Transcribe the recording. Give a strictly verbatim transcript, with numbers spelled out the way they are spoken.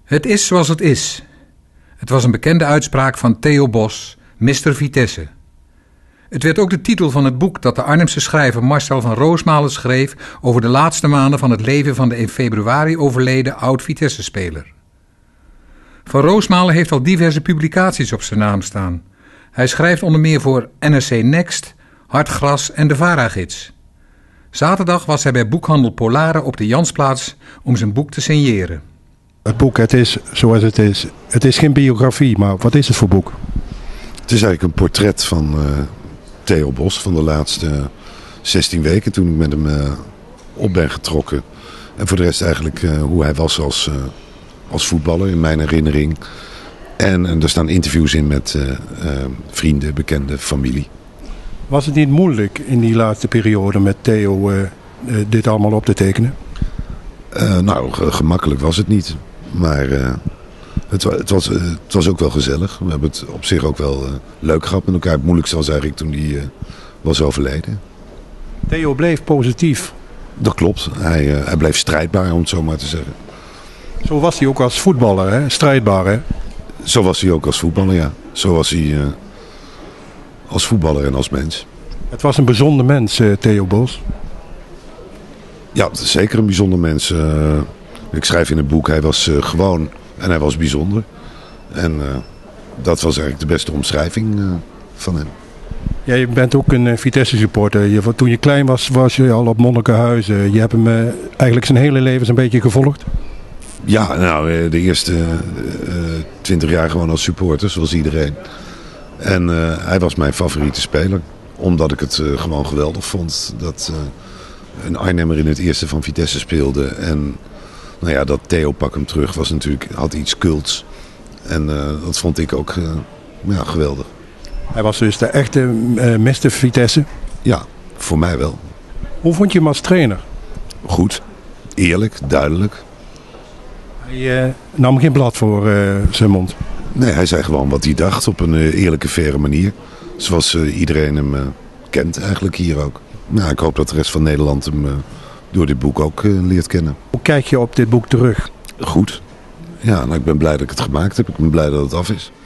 Het is zoals het is. Het was een bekende uitspraak van Theo Bos, mister Vitesse. Het werd ook de titel van het boek dat de Arnhemse schrijver Marcel van Roosmalen schreef over de laatste maanden van het leven van de in februari overleden oud-Vitesse-speler. Van Roosmalen heeft al diverse publicaties op zijn naam staan. Hij schrijft onder meer voor N R C Next, Hartgras en de VARA-gids. Zaterdag was hij bij boekhandel Polare op de Jansplaats om zijn boek te signeren. Het boek, het is zoals het is. Het is geen biografie, maar wat is het voor boek? Het is eigenlijk een portret van uh, Theo Bos van de laatste zestien weken toen ik met hem uh, op ben getrokken. En voor de rest eigenlijk uh, hoe hij was als, uh, als voetballer in mijn herinnering. En, en er staan interviews in met uh, uh, vrienden, bekenden, familie. Was het niet moeilijk in die laatste periode met Theo uh, uh, dit allemaal op te tekenen? Uh, nou, gemakkelijk was het niet. Maar uh, het, het, was, uh, het was ook wel gezellig. We hebben het op zich ook wel uh, leuk gehad met elkaar. Het moeilijkste was eigenlijk toen hij uh, was overleden. Theo bleef positief. Dat klopt. Hij, uh, hij bleef strijdbaar, om het zo maar te zeggen. Zo was hij ook als voetballer, hè? Strijdbaar, hè? Zo was hij ook als voetballer, ja. Zo was hij uh, als voetballer en als mens. Het was een bijzonder mens, uh, Theo Bos. Ja, het is zeker een bijzonder mens. Uh, ik schrijf in het boek, hij was uh, gewoon en hij was bijzonder. En uh, dat was eigenlijk de beste omschrijving uh, van hem. Ja, je bent ook een uh, Vitesse supporter. Je, toen je klein was, was je al op Monnikenhuizen. Je hebt hem uh, eigenlijk zijn hele leven een beetje gevolgd. Ja, nou, de eerste twintig uh, jaar gewoon als supporter, zoals iedereen. En uh, hij was mijn favoriete speler. Omdat ik het uh, gewoon geweldig vond dat uh, een Arnhemmer in het eerste van Vitesse speelde. En nou ja, dat Theo pak hem terug was natuurlijk, had iets cults. En uh, dat vond ik ook uh, ja, geweldig. Hij was dus de echte uh, mister Vitesse? Ja, voor mij wel. Hoe vond je hem als trainer? Goed, eerlijk, duidelijk. Hij uh, nam geen blad voor uh, zijn mond? Nee, hij zei gewoon wat hij dacht op een uh, eerlijke, faire manier. Zoals uh, iedereen hem uh, kent eigenlijk hier ook. Nou, ik hoop dat de rest van Nederland hem uh, door dit boek ook uh, leert kennen. Hoe kijk je op dit boek terug? Goed. Ja, nou, ik ben blij dat ik het gemaakt heb. Ik ben blij dat het af is.